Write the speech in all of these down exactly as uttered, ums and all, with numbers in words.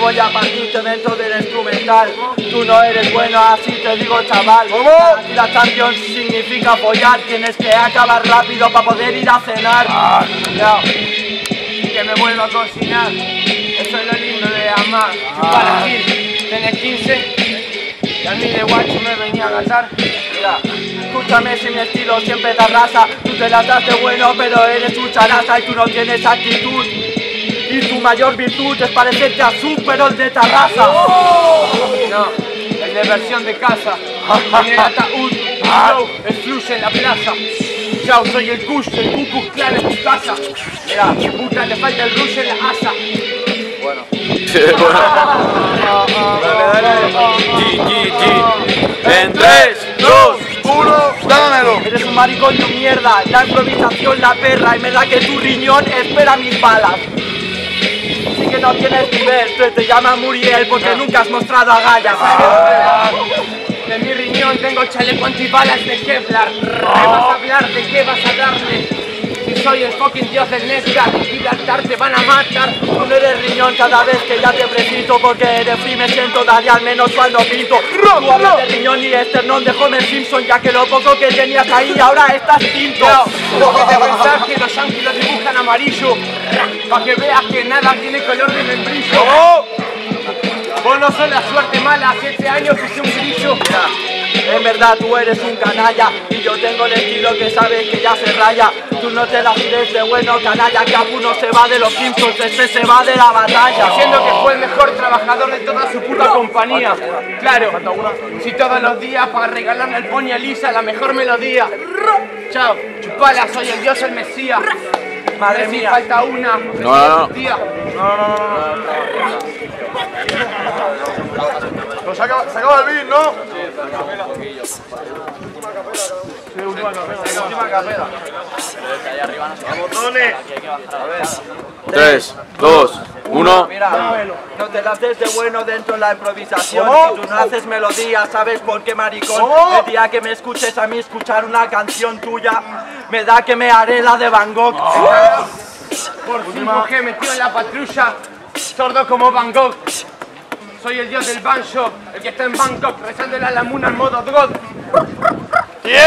voy a partirte dentro del instrumental. Tú no eres bueno, así te digo, chaval. ¿Cómo? La Champions significa follar. Tienes que acabar rápido para poder ir a cenar. Ah, No, que me vuelva a cocinar. Eso es lo lindo de amar. Chupar Ah. aquí, tener quince. Y a mí de guacho me venía a gastar. Mira, escúchame, si mi estilo siempre da raza. Tú te las das de bueno, pero eres un charaza y tú no tienes actitud. Y tu mayor virtud es parecerte a Superol de Tarrasa. No, el de versión de casa. En el ataúd, flow, el flush en la plaza. Chao, soy el Kush, el Ku Klux Klan en tu casa. Mira, puta, te falta el rush en la asa. Bueno. G, G, G. En tres, dos, uno, dámelo. Eres un maricón de mierda, la improvisación la perra y me da que tu riñón espera mis balas. Sí que no tienes nivel, pero te llaman Muriel porque nunca has mostrado agallas. De mi riñón tengo chaleco antibalas de Kevlar. ¿Qué vas a hablar? ¿De qué vas a darle? Si soy el fucking dios del néctar, Gibraltar te van a matar. Tú no eres riñón cada vez que ya te preciso, porque eres free me siento daría al menos cuando pinto. Tú hablas de riñón y esternón de Homer Simpson, ya que lo poco que tenías ahí ahora estás tinto. Déjate pensar que los yankees lo dibujan amarillo, pa' que veas que nada tiene color de membrillo. ¿Cómo? Vos no sos la suerte mala, hace siete años que hice un brillo. En verdad tú eres un canalla y yo tengo el estilo que sabes que ya se raya. Tú no te la tires de bueno, canalla, que alguno se va de los Simpsons, este se va de la batalla. Diciendo que fue el mejor trabajador de toda su puta compañía. Claro, si todos los días para regalarle al pony a Lisa la mejor melodía. Chao, chupala, soy el dios, el mesías. Madre Si mía. falta una. No, no, no. Tía. Pues se acaba, se acaba el beat, ¿no? Última capela. Vamos, Tony. tres, dos, uno. Mira, no te las des de bueno dentro de la improvisación. ¿Cómo? Si tú no haces melodía, ¿sabes por qué, maricón? ¿Cómo? El día que me escuches a mí escuchar una canción tuya, me da que me haré la de Van Gogh. Por cinco G metido en la patrulla, sordo como Van Gogh. Soy el dios del banjo, el que está en Bangkok, rezando la lamuna en modo God. ¡Tiempo!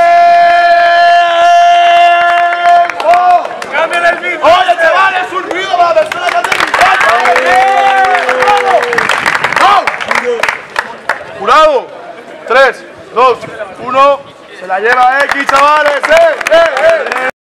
¡Cambien el beat! ¡Oye, chavales! ¡Un ruido para la persona que hace el ¡Jurado! tres, dos, uno. Se la lleva X, chavales. ¡Eh, eh, eh!